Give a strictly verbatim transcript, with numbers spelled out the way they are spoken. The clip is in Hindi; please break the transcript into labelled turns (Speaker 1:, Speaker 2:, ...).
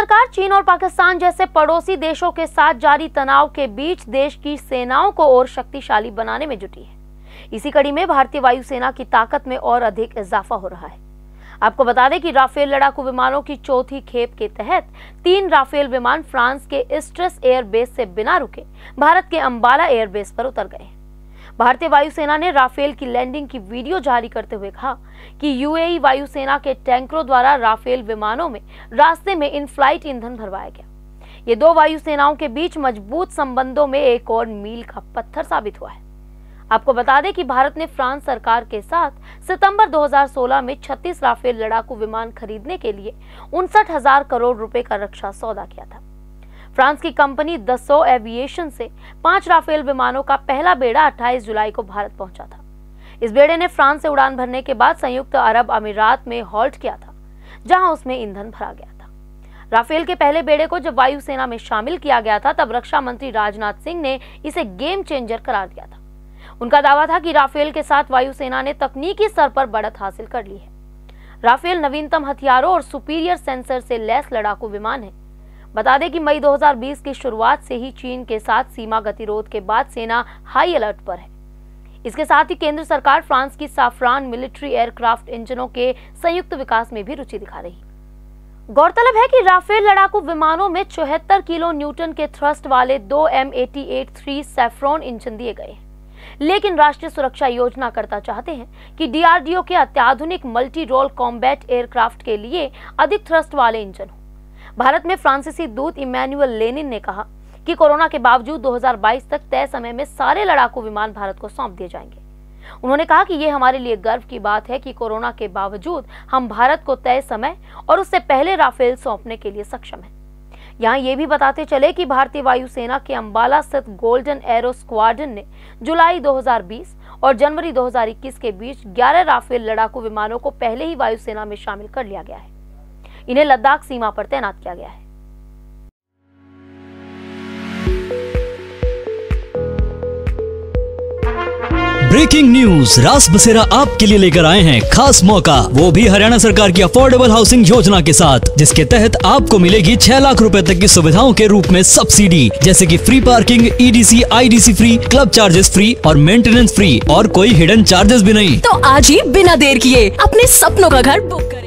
Speaker 1: सरकार चीन और पाकिस्तान जैसे पड़ोसी देशों के साथ जारी तनाव के बीच देश की सेनाओं को और शक्तिशाली बनाने में जुटी है। इसी कड़ी में भारतीय वायुसेना की ताकत में और अधिक इजाफा हो रहा है। आपको बता दें कि राफेल लड़ाकू विमानों की चौथी खेप के तहत तीन राफेल विमान फ्रांस के इस्ट्रेस एयरबेस से बिना रुके भारत के अंबाला एयरबेस पर उतर गए। भारतीय वायुसेना ने राफेल की लैंडिंग की वीडियो जारी करते हुए कहा कि यूएई वायुसेना के टैंकरों द्वारा राफेल विमानों में रास्ते में इन फ्लाइट ईंधन भरवाया गया। ये दो वायुसेनाओं के बीच मजबूत संबंधों में एक और मील का पत्थर साबित हुआ है। आपको बता दें कि भारत ने फ्रांस सरकार के साथ सितंबर दो हज़ार सोलह में छत्तीस राफेल लड़ाकू विमान खरीदने के लिए उनसठ हजार करोड़ रुपए का रक्षा सौदा किया था। फ्रांस की कंपनी दसॉ एविएशन से पांच राफेल विमानों का पहला बेड़ा अट्ठाईस जुलाई को भारत पहुंचा था। इस बेड़े ने फ्रांस से उड़ान भरने के बाद संयुक्त अरब अमीरात में हॉल्ट किया था, जहां उसमें ईंधन भरा गया था। राफेल के पहले बेड़े को जब वायुसेना में शामिल किया गया था, तब रक्षा मंत्री राजनाथ सिंह ने इसे गेम चेंजर करार दिया था। उनका दावा था कि राफेल के साथ वायुसेना ने तकनीकी स्तर पर बढ़त हासिल कर ली है। राफेल नवीनतम हथियारों और सुपीरियर सेंसर से लैस लड़ाकू विमान है। बता दें कि मई दो हज़ार बीस की शुरुआत से ही चीन के साथ सीमा गतिरोध के बाद सेना हाई अलर्ट पर है। इसके साथ ही केंद्र सरकार फ्रांस की साफ्रान मिलिट्री एयरक्राफ्ट इंजनों के संयुक्त विकास में भी रुचि दिखा रही। गौरतलब है कि राफेल लड़ाकू विमानों में चौहत्तर किलो न्यूटन के थ्रस्ट वाले दो एम अठासी थ्री सैफ्रॉन इंजन दिए गए हैं, लेकिन राष्ट्रीय सुरक्षा योजना करता चाहते हैं कि डीआरडीओ के अत्याधुनिक मल्टी रोल कॉम्बैट एयरक्राफ्ट के लिए अधिक थ्रस्ट वाले इंजन हो। भारत में फ्रांसीसी दूत इमैनुअल लेनिन ने कहा कि कोरोना के बावजूद दो हज़ार बाईस तक तय समय में सारे लड़ाकू विमान भारत को सौंप दिए जाएंगे। उन्होंने कहा कि यह हमारे लिए गर्व की बात है कि कोरोना के बावजूद हम भारत को तय समय और उससे पहले राफेल सौंपने के लिए सक्षम हैं। यहाँ ये भी बताते चले कि भारतीय वायुसेना के अंबाला स्थित गोल्डन एरो स्क्वाड्रन ने जुलाई दो हज़ार बीस और जनवरी दो हज़ार इक्कीस के बीच ग्यारह राफेल लड़ाकू विमानों को पहले ही वायुसेना में शामिल कर लिया गया है। इन्हें लद्दाख सीमा पर तैनात किया गया है।
Speaker 2: ब्रेकिंग न्यूज, रास बसेरा आपके लिए लेकर आए हैं खास मौका, वो भी हरियाणा सरकार की अफोर्डेबल हाउसिंग योजना के साथ, जिसके तहत आपको मिलेगी छह लाख रुपए तक की सुविधाओं के रूप में सब्सिडी, जैसे कि free parking, EDC, IDC free, club charges free और मेंटेनेंस फ्री, और कोई हिडन चार्जेस भी नहीं।
Speaker 3: तो आज ही बिना देर किए अपने सपनों का घर बुक करें।